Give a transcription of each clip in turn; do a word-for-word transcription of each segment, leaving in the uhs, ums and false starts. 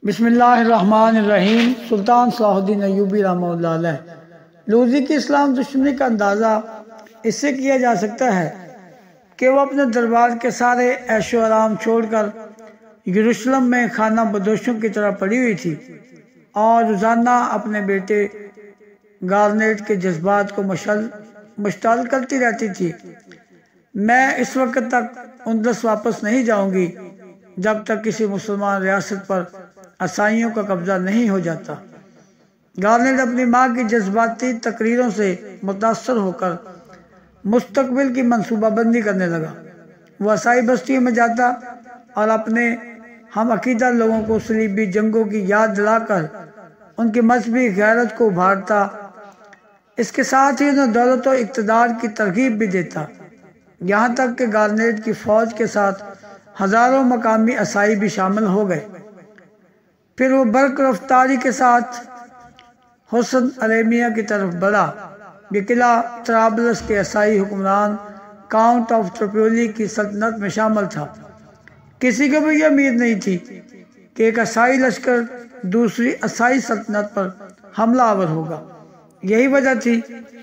بسم اللہ الرحمن الرحیم۔ سلطان صلاح الدین ایوبی رحمہ اللہ علیہ لودھی کی اسلام دشمنی کا اندازہ اس سے کیا جا سکتا ہے کہ وہ اپنے دربار کے سارے عیش و آرام چھوڑ کر یروشلم میں خانہ بدوشوں کی طرح پڑی ہوئی تھی اور روزانہ اپنے بیٹے گارنیٹ کے جذبات کو مشتعل کرتی رہتی تھی۔ میں اس وقت تک اندلس واپس نہیں جاؤں گی جب تک کسی مسلمان ریاست پر عیسائیوں کا قبضہ نہیں ہو جاتا۔ گارنیٹ اپنی ماں کی جذباتی تقریروں سے متاثر ہو کر مستقبل کی منصوبہ بندی کرنے لگا۔ وہ عیسائی بستیوں میں جاتا اور اپنے ہم عقیدہ لوگوں کو صلیبی جنگوں کی یاد دلا کر ان کی مذہبی غیرت کو ابھارتا۔ اس کے ساتھ ہی انہیں دولت و اقتدار کی ترغیب بھی دیتا، یہاں تک کہ گارنیٹ کی فوج کے ساتھ ہزاروں مقامی عیسائی بھی شامل ہو گئے۔ پھر وہ برق رفتاری کے ساتھ حسن اریمیہ کی طرف بڑھا۔ یہ قلعہ طرابلس کے عیسائی حکمران کاؤنٹ آف ٹرپیولی کی سلطنت میں شامل تھا۔ کسی کو بھی یہ امید نہیں تھی کہ ایک عیسائی لشکر دوسری عیسائی سلطنت پر حملہ آور ہوگا۔ یہی وجہ تھی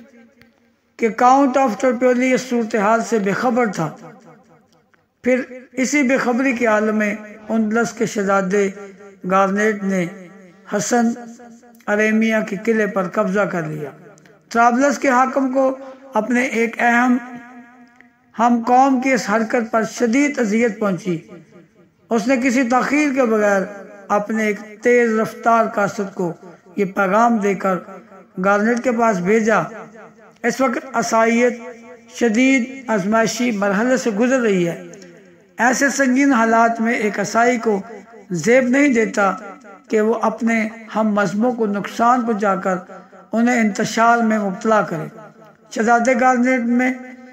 کہ کاؤنٹ آف ٹرپیولی اس صورتحال سے بے خبر تھا۔ پھر اسی بے خبری کے عالم میں اندلس کے شہزادے گارنیٹ نے حسن اریمیہ کے قلعے پر قبضہ کر لیا۔ طرابلس کے حاکم کو اپنے ایک اہم ہم قوم کی اس حرکت پر شدید اذیت پہنچی۔ اس نے کسی تاخیر کے بغیر اپنے ایک تیز رفتار قاصد کو یہ پیغام دے کر گارنیٹ کے پاس بھیجا، اس وقت عیسائیت شدید آزمائشی مرحلے سے گزر رہی ہے۔ ایسے سنگین حالات میں ایک عیسائی کو زیب نہیں دیتا کہ وہ اپنے ہم مذہبوں کو نقصان پہنچا کر انہیں انتشار میں مبتلا کرے۔ شہزادے گارنیٹ میں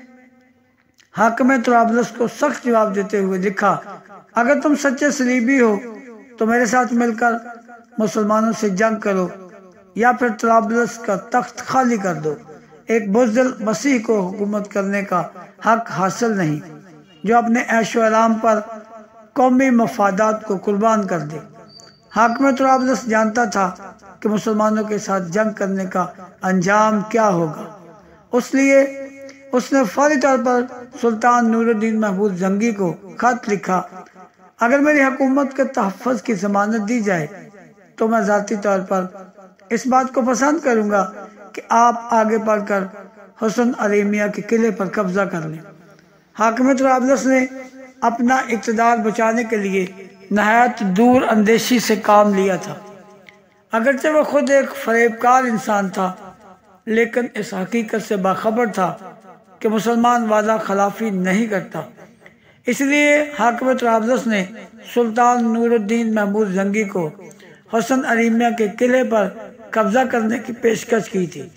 حاکم طرابلس کو سخت جواب دیتے ہوئے لکھا، اگر تم سچے صلیبی ہو تو میرے ساتھ مل کر مسلمانوں سے جنگ کرو یا پھر طرابلس کا تخت خالی کر دو۔ ایک بزدل مسیح کو حکومت کرنے کا حق حاصل نہیں جو اپنے عیش و آرام پر قومی مفادات کو قربان کر دے۔ حاکم طرابلس جانتا تھا کہ مسلمانوں کے ساتھ جنگ کرنے کا انجام کیا ہوگا، اس لیے اس نے فوری طور پر سلطان نور الدین محمود زنگی کو خط لکھا، اگر میری حکومت کے تحفظ کی ضمانت دی جائے تو میں ذاتی طور پر اس بات کو پسند کروں گا کہ آپ آگے بڑھ کر حسن اریمیہ کے قلعے پر قبضہ کر لیں۔ حاکم طرابلس نے اپنا اقتدار بچانے کے لیے نہایت دور اندیشی سے کام لیا تھا۔ اگرچہ وہ خود ایک فریب کار انسان تھا، لیکن اس حقیقت سے باخبر تھا کہ مسلمان وعدہ خلافی نہیں کرتا۔ اس لیے حاکم طرابلس نے سلطان نور الدین محمود زنگی کو حسن اریمیہ کے قلعے پر قبضہ کرنے کی پیشکش کی تھی۔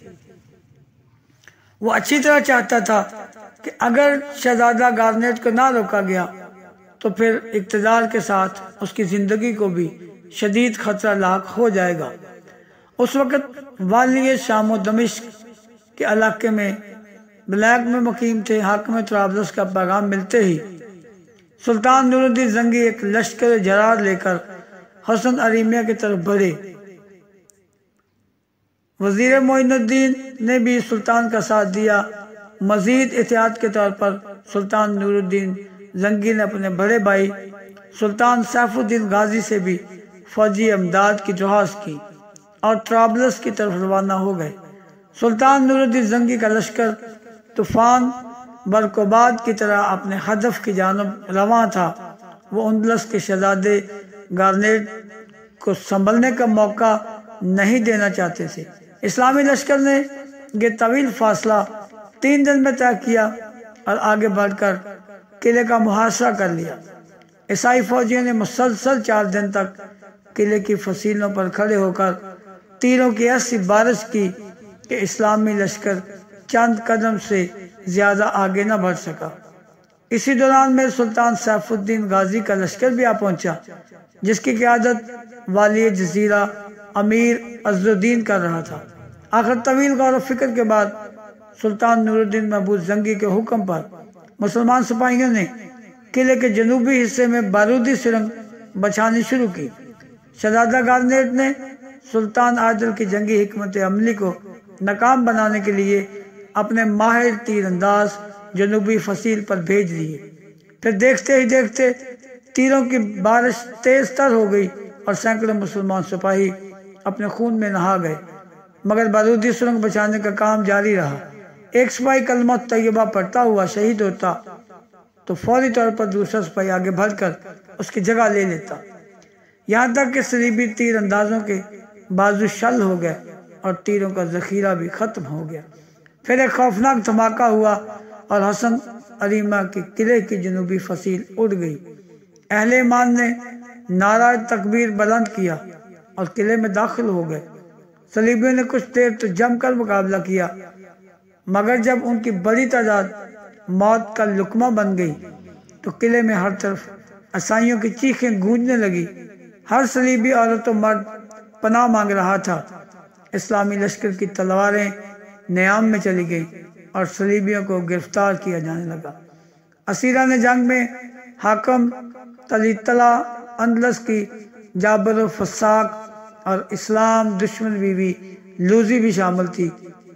وہ اچھی طرح چاہتا تھا کہ اگر شہزادہ گارنیٹ کو نہ روکا گیا تو پھر اقتدار کے ساتھ اس کی زندگی کو بھی شدید خطرہ لاحق ہو جائے گا۔ اس وقت والی شام و دمشق کے علاقے میں بلیک میں مقیم تھے۔ حاکم طرابلس کا پیغام ملتے ہی سلطان نور الدین زنگی ایک لشکر جرار لے کر حسن اریمیہ کی طرف بڑھے۔ وزیر معین الدین نے بھی سلطان کا ساتھ دیا۔ مزید احتیاط کے طور پر سلطان نور الدین زنگی نے اپنے بڑے بھائی سلطان سیف الدین غازی سے بھی فوجی امداد کی درخواست کی اور طرابلس کی طرف روانہ ہو گئے۔ سلطان نور الدین زنگی کا لشکر طوفان برقوباد کی طرح اپنے ہدف کی جانب رواں تھا۔ وہ اندلس کے شہزادے گارنیٹ کو سنبھلنے کا موقع نہیں دینا چاہتے تھے۔ اسلامی لشکر نے یہ طویل فاصلہ تین دن میں طے کیا اور آگے بڑھ کر قلعے کا محاصرہ کر لیا۔ عیسائی فوجیوں نے مسلسل چار دن تک قلعے کی فصیلوں پر کھڑے ہو کر تیروں کی ایسی بارش کی کہ اسلامی لشکر چند قدم سے زیادہ آگے نہ بڑھ سکا۔ اسی دوران میں سلطان سیف الدین غازی کا لشکر بھی آ پہنچا، جس کی قیادت والی جزیرہ امیر عز الدین کر رہا تھا۔ آخر طویل غور و فکر کے بعد سلطان نور الدین محمود زنگی کے حکم پر مسلمان سپاہیوں نے قلعے کے جنوبی حصے میں بارودی سرنگ بچھانی شروع کی۔ شہزادہ گارنیٹ نے سلطان عادل کی جنگی حکمت عملی کو ناکام بنانے کے لیے اپنے ماہر تیر انداز جنوبی فصیل پر بھیج دیے۔ پھر دیکھتے ہی دیکھتے تیروں کی بارش تیز تر ہو گئی اور سینکڑوں مسلمان سپاہی اپنے خون میں نہا گئے، مگر بارودی سرنگ بچانے کا کام جاری رہا۔ ایک سپاہی کلمہ طیبہ پڑھتا ہوا شہید ہوتا تو فوری طور پر دوسرا سپاہی آگے بڑھ کر اس کی جگہ لے لیتا، یہاں تک کہ صلیبی تیر اندازوں کے بازو شل ہو گئے اور تیروں کا ذخیرہ بھی ختم ہو گیا۔ پھر ایک خوفناک دھماکہ ہوا اور حسن عریمہ کے قلعے کی جنوبی فصیل اڑ گئی۔ اہل ایمان نے نعرہ تکبیر بلند کیا اور قلعے میں داخل ہو گئے۔ صلیبیوں نے کچھ دیر تو جم کر مقابلہ کیا، مگر جب ان کی بڑی تعداد موت کا لقمہ بن گئی تو قلعے میں ہر طرف عیسائیوں کی چیخیں گونجنے لگی۔ ہر صلیبی عورت و مرد پناہ مانگ رہا تھا۔ اسلامی لشکر کی تلواریں نیام میں چلی گئیں اور صلیبیوں کو گرفتار کیا جانے لگا۔ اسیران جنگ میں حاکم تلیطلہ اندلس کی جابر و فساق اور اسلام دشمن بیوی لوزی بھی شامل تھی۔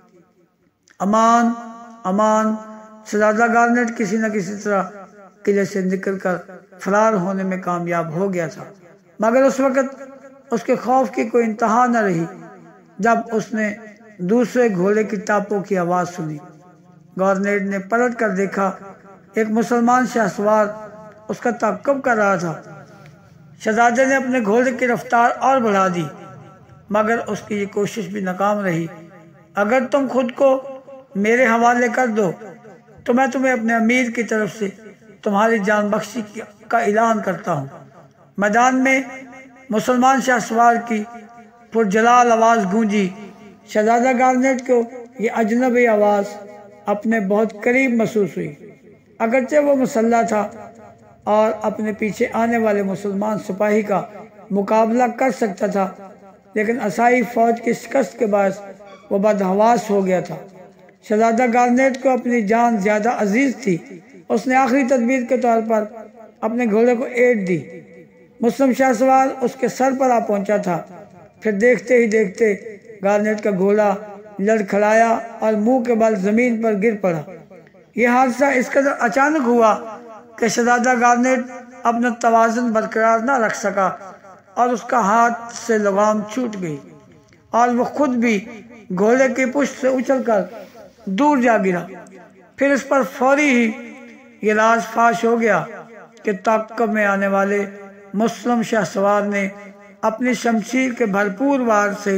امان امان شہزادہ گارنیٹ کسی نہ کسی طرح قلعے سے نکل کر فرار ہونے میں کامیاب ہو گیا تھا، مگر اس وقت اس کے خوف کی کوئی انتہا نہ رہی جب اس نے دوسرے گھوڑے کی ٹاپوں کی آواز سنی۔ گارنیٹ نے پلٹ کر دیکھا، ایک مسلمان شہسوار اس کا تعقب کر رہا تھا۔ شہزادے نے اپنے گھوڑے کی رفتار اور بڑھا دی، مگر اس کی یہ کوشش بھی ناکام رہی۔ اگر تم خود کو میرے حوالے کر دو تو میں تمہیں اپنے امیر کی طرف سے تمہاری جان بخشی کا اعلان کرتا ہوں۔ میدان میں مسلمان شہسوار کی پرجلال آواز گونجی۔ شہزادہ گارنیٹ کو یہ اجنبی آواز اپنے بہت قریب محسوس ہوئی۔ اگرچہ وہ مسلح تھا اور اپنے پیچھے آنے والے مسلمان سپاہی کا مقابلہ کر سکتا تھا، لیکن عیسائی فوج کی شکست کے باعث وہ بدحواس ہو گیا تھا۔ شہزادہ گارنیٹ کو اپنی جان زیادہ عزیز تھی۔ اس نے آخری تدبیر کے طور پر اپنے گھوڑے کو اینٹ دی۔ مسلم شہسوار اس کے سر پر آ پہنچا تھا۔ پھر دیکھتے ہی دیکھتے گارنیٹ کا گھوڑا لڑکھڑایا اور منہ کے بل زمین پر گر پڑا۔ یہ حادثہ اس قدر اچانک ہوا کہ شہزادہ گارنیٹ اپنا توازن برقرار نہ رکھ سکا اور اس کا ہاتھ سے لگام چھوٹ گئی اور وہ خود بھی گھوڑے کی پشت سے اچھل کر دور جا گرا۔ پھر اس پر فوری ہی یہ راز فاش ہو گیا کہ تعقب میں آنے والے مسلم شہسوار نے اپنی شمشیر کے بھرپور وار سے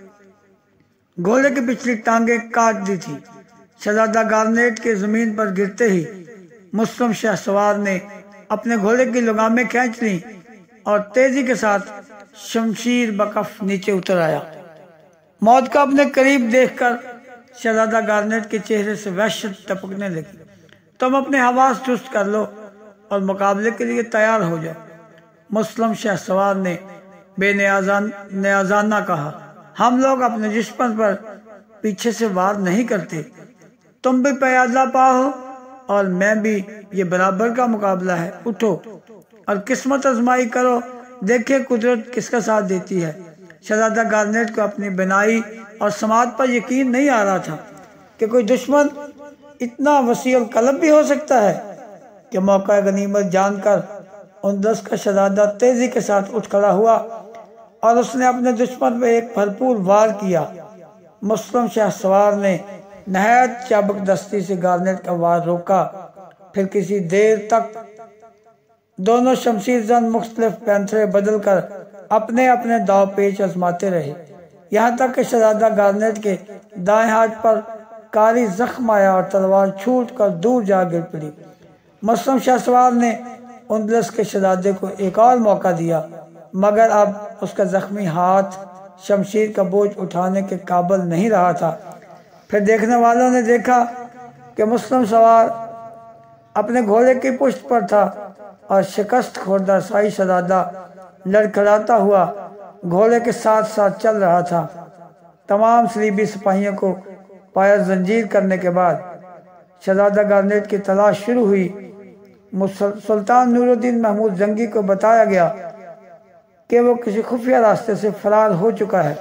گھوڑے کی پچھلی ٹانگیں کاٹ دی تھی۔ شہزادہ گارنیٹ کے زمین پر گرتے ہی مسلم شہسوار نے اپنے گھوڑے کی لگامیں کھینچ لیں اور تیزی کے ساتھ شمشیر بکف نیچے اتر آیا۔ موت کا اپنے قریب دیکھ کر شہزادہ گارنیٹ کے چہرے سے وحشت ٹپکنے لگی۔ تم اپنے حواس درست کر لو اور مقابلے کے لیے تیار ہو جاؤ، مسلم شہسوار نے بے نیازانہ کہا۔ ہم لوگ اپنے دشمن پر پیچھے سے وار نہیں کرتے۔ تم بھی پیادہ پا ہو اور میں بھی، یہ برابر کا مقابلہ ہے۔ اٹھو اور قسمت آزمائی کرو، دیکھیں قدرت کس کا ساتھ دیتی ہے۔ شہزادہ گارنیٹ کو اپنی بینائی اور سماعت پر یقین نہیں آ رہا تھا کہ کوئی دشمن اتنا وسیع القلب بھی ہو سکتا ہے کہ موقع غنیمت جان کر اندلس کا شہزادہ تیزی کے ساتھ اٹھ کھڑا ہوا اور اس نے اپنے دشمن پہ ایک بھرپور وار کیا۔ مسلم شہسوار نے نہایت چابک دستی سے گارنیٹ کا وار روکا۔ پھر کسی دیر تک دونوں شمشیر زن مختلف پینتھرے بدل کر اپنے اپنے داؤ پیچ آزماتے رہے، یہاں تک کہ شہزادہ گارنیٹ کے دائیں ہاتھ پر کاری زخم آیا اور تلوار چھوٹ کر دور جا گر پڑی۔ مسلم شہسوار نے اندلس کے شہزادے کو ایک اور موقع دیا، مگر اب اس کا زخمی ہاتھ شمشیر کا بوجھ اٹھانے کے قابل نہیں رہا تھا۔ پھر دیکھنے والوں نے دیکھا کہ مسلم سوار اپنے گھوڑے کی پشت پر تھا اور شکست خوردہ عیسائی شہزادہ لڑکھڑاتا ہوا گھوڑے کے ساتھ ساتھ چل رہا تھا۔ تمام صلیبی سپاہیوں کو پایا زنجیر کرنے کے بعد شہزادہ گارنیٹ کی تلاش شروع ہوئی۔ سلطان نور الدین محمود زنگی کو بتایا گیا کہ وہ کسی خفیہ راستے سے فرار ہو چکا ہے۔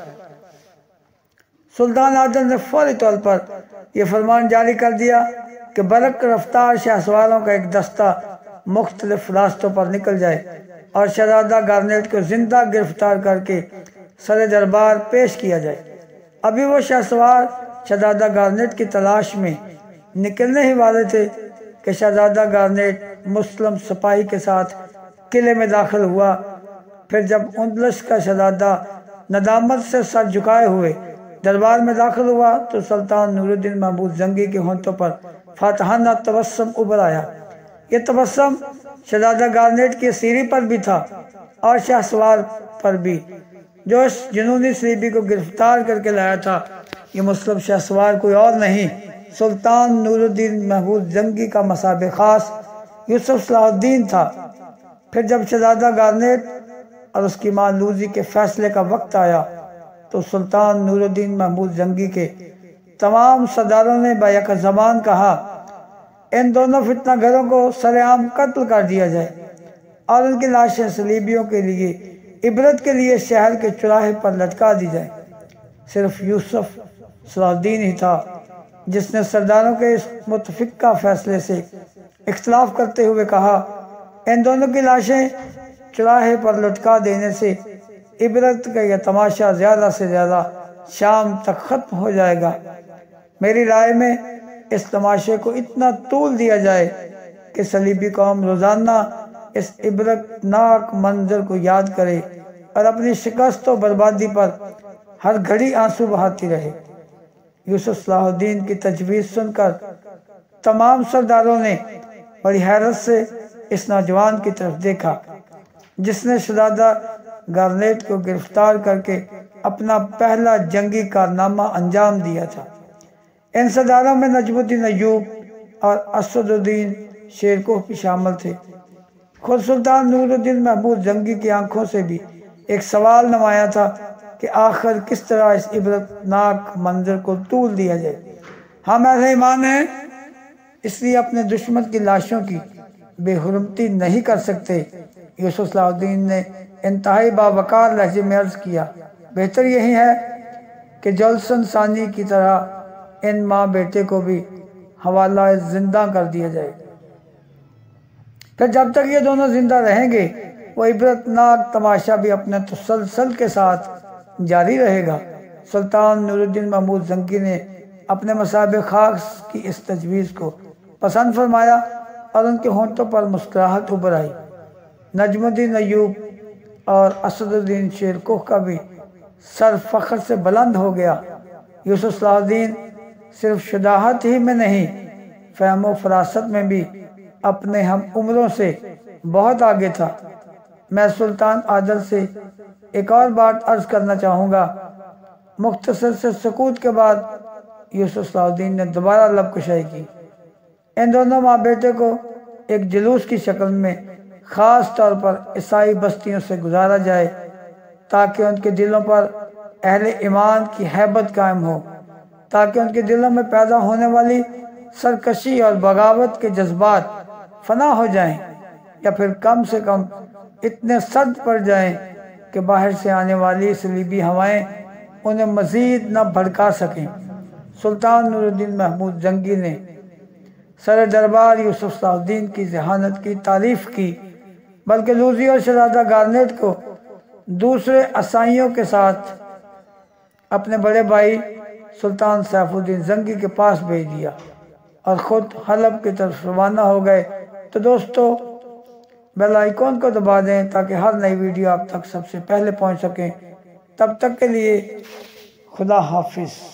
سلطان عادل نے فوری طور پر یہ فرمان جاری کر دیا کہ برق رفتار شاہ سواروں کا ایک دستہ مختلف راستوں پر نکل جائے اور شہزادہ گارنیٹ کو زندہ گرفتار کر کے سر دربار پیش کیا جائے۔ ابھی وہ شاہ سوار شہزادہ گارنیٹ کی تلاش میں نکلنے ہی والے تھے کہ شہزادہ گارنیٹ مسلم سپاہی کے ساتھ قلعے میں داخل ہوا۔ پھر جب اندلس کا شہزادہ ندامت سے سر جھکائے ہوئے دربار میں داخل ہوا تو سلطان نور الدین محمود زنگی کے ہونٹوں پر فاتحانہ تبسم ابھر آیا۔ یہ تبسم شہزادہ گارنیٹ کی سیری پر بھی تھا اور شاہ سوار پر بھی، جو اس جنونی سلیبی کو گرفتار کر کے لایا تھا۔ یہ مسلم شاہ سوار کوئی اور نہیں، سلطان نور الدین محمود زنگی کا مصاب خاص یوسف صلاح الدین تھا۔ پھر جب شہزادہ گارنیٹ اور اس کی ماں لوزی کے فیصلے کا وقت آیا تو سلطان نور الدین محمود زنگی کے تمام سرداروں نے بیک زبان کہا ان دونوں فتنہ گروں کو سر عام قتل کر دیا جائے اور ان کی لاشیں صلیبیوں کے لیے عبرت کے لیے شہر کے چوراہے پر لٹکا دی جائے۔ صرف یوسف صلاح الدین ہی تھا جس نے سرداروں کے اس متفقہ فیصلے سے اختلاف کرتے ہوئے کہا ان دونوں کی لاشیں چوراہے پر لٹکا دینے سے عبرت کا یہ تماشا زیادہ سے زیادہ شام تک ختم ہو جائے گا۔ میری رائے میں اس تماشے کو اتنا طول دیا جائے کہ صلیبی قوم روزانہ اس عبرت ناک منظر کو یاد کرے اور اپنی شکست و بربادی پر ہر گھڑی آنسو بہاتی رہے۔ یوسف صلاح الدین کی تجویز سن کر تمام سرداروں نے بڑی حیرت سے اس نوجوان کی طرف دیکھا جس نے شہزادہ گارنیٹ کو گرفتار کر کے اپنا پہلا جنگی کارنامہ انجام دیا تھا۔ ان سرداروں میں نجم الدین ایوب اور اسد الدین شیرکوہ بھی شامل تھے۔ خود سلطان نور الدین محمود زنگی کی آنکھوں سے بھی ایک سوال نمایاں تھا کہ آخر کس طرح اس عبرت ناک منظر کو طول دیا جائے۔ ہم ایسے ایمان ہیں اس لیے اپنے دشمن کی لاشوں کی بے حرمتی نہیں کر سکتے۔ یوسف صلاح الدین نے انتہائی باوقار لہجے میں عرض کیا بہتر یہی ہے کہ جلسن ثانی کی طرح ان ماں بیٹے کو بھی حوالہ زندہ کر دیا جائے۔ پھر جب تک یہ دونوں زندہ رہیں گے وہ عبرت ناک تماشا بھی اپنے تسلسل کے ساتھ جاری رہے گا۔ سلطان نور الدین محمود زنگی نے اپنے مصاب خاص کی اس تجویز کو پسند فرمایا اور ان کے ہونٹوں پر مسکراہٹ ابھر آئی۔ نجم الدین ایوب اور اسد الدین شیرکوہ کا بھی سر فخر سے بلند ہو گیا۔ یوسف صلاح الدین صرف شجاعت ہی میں نہیں فہم و فراست میں بھی اپنے ہم عمروں سے بہت آگے تھا۔ میں سلطان عادل سے ایک اور بات عرض کرنا چاہوں گا۔ مختصر سے سکوت کے بعد یوسف صلاح الدین نے دوبارہ لب کشائی کی۔ ان دونوں ماں بیٹے کو ایک جلوس کی شکل میں خاص طور پر عیسائی بستیوں سے گزارا جائے تاکہ ان کے دلوں پر اہل ایمان کی ہیبت قائم ہو، تاکہ ان کے دلوں میں پیدا ہونے والی سرکشی اور بغاوت کے جذبات فنا ہو جائیں، یا پھر کم سے کم اتنے سرد پڑ جائیں کہ باہر سے آنے والی صلیبی ہوائیں انہیں مزید نہ بھڑکا سکیں۔ سلطان نور الدین محمود زنگی نے سر دربار یوسف صلاح الدین کی ذہانت کی تعریف کی، بلکہ لوزی اور شہزادہ گارنیٹ کو دوسرے اسائیوں کے ساتھ اپنے بڑے بھائی سلطان سیف الدین زنگی کے پاس بھیج دیا اور خود حلب کی طرف روانہ ہو گئے۔ تو دوستو بیل آئیکن کو دبا دیں تاکہ ہر نئی ویڈیو آپ تک سب سے پہلے پہنچ سکیں۔ تب تک کے لیے خدا حافظ۔